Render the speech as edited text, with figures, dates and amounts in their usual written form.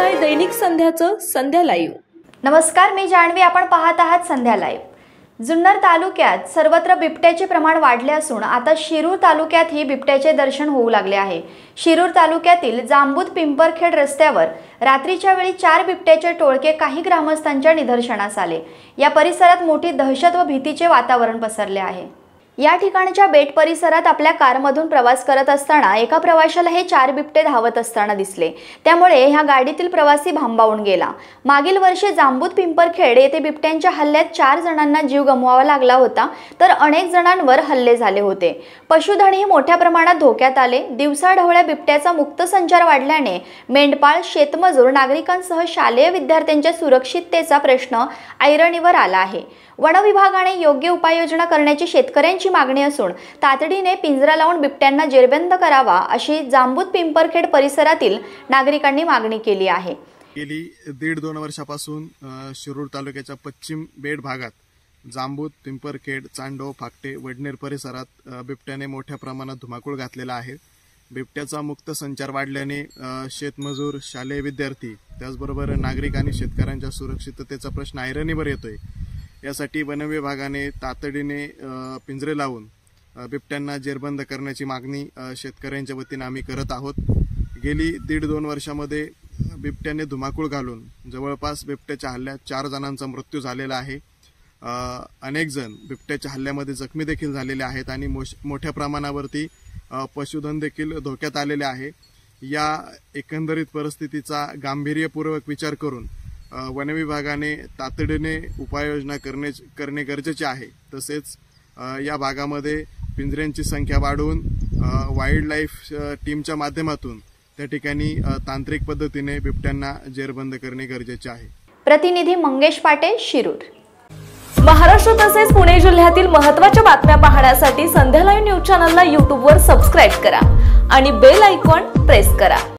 आहे दैनिक संध्याचं संध्या लाईव्ह। नमस्कार, मी जान्हवी। आपण पाहत आहात संध्या लाईव्ह। जुन्नर तालुक्यात सर्वत्र बिबट्याचे प्रमाण वाढले असून आता शिरूर तालुक्यातही बिबट्याचे दर्शन होऊ लागले आहे। शिरूर तालुक्यातील जांबूत पिंपरखेड रस्त्यावर रात्रीच्या वेळी 4 बिबट्याचे टोळके काही ग्रामस्थांच्या निदर्शनास आले। या परिसरात मोठी दहशत व भीतीचे वातावरण पसरले आहे। या ठिकाणच्या बेट परिसरात आपल्या कारमधून प्रवास करत असताना एका प्रवाशाला हे 4 बिबटे धावत असताना दिसले। त्यामुळे ह्या गाडीतील प्रवासी भांबावून गेला। मागील वर्षी जांबूत पिंपरखेड येथे बिबट्यांच्या हल्ल्यात 4 जणांना जीव गमवावा लागला होता, तर अनेक जणांवर हल्ले झाले होते। पशुधनही मोठ्या प्रमाणात धोक्यात आले। दिवसाढवळ्या बिबट्याचा मुक्त संचार वाढल्याने मेंढपाळ, शेतमजूर, नागरिकांसह शालेय विद्यार्थ्यांच्या सुरक्षिततेचा प्रश्न ऐरणीवर आला आहे। वन विभागाने योग्य उपाययोजना करण्याची शेतकऱ्यांची मागणी असून तातडीने पिंजरा लावून बिबट्यांना जेरबंद करावा अशी जांबूत पिंपरखेड परिसरातील नागरिकांनी मागणी केली आहे। गेली 1.5-2 वर्षापासून शिरूर तालुक्याच्या पश्चिम बेट भागात जांबूत, पिंपरखेड, चांडो, फाकटे, वडनेर परिसरात बिबट्याने मोठ्या प्रमाणात धुमाकूळ घातलेला आहे। बिबट्याचा मुक्त संचार वाढल्याने शेतमजूर, शालेय विद्यार्थी, त्याचबरोबर नागरिक आणि शेतकऱ्यांच्या सुरक्षिततेचा प्रश्न ऐरणीवर येतोय। यासाठी वन विभागाने तातडीने पिंजरे लावून बिबट्यांना जेरबंद करण्याची मागणी शेतकऱ्यांच्या वतीने आम्ही करत आहोत। गेली 1.5-2 वर्षामध्ये बिबट्याने धुमाकूळ घालून जवळपास बिबट्याच्या हल्ल्यात 4 जणांचा मृत्यू झालेला आहे। अनेक जण बिबट्याच्या हल्ल्यामध्ये जखमी देखील झालेले आहेत आणि मोठ्या प्रमाणावरती पशुधन देखील धोक्यात आलेले आहे। या एकंदरीत परिस्थितीचा गांभीर्यपूर्वक विचार करून वन विभागाने तातडीने उपाययोजना करणे गरजेचे आहे। तसेच या भागामध्ये पिंजऱ्यांची संख्या वाढवून वाईल्ड लाईफ टीमच्या माध्यमातून त्या ठिकाणी तांत्रिक पद्धतीने बिबट्यांना जेरबंद करणे गरजेचे आहे। प्रतिनिधी मंगेश पाटे, शिरूर। महाराष्ट्र तसेच पुणे जिल्ह्यातील महत्त्वाच्या बातम्या पाहण्यासाठी संध्या लाईव्ह न्यूज चॅनलला YouTube वर सबस्क्राइब करा आणि बेल आयकॉन प्रेस करा।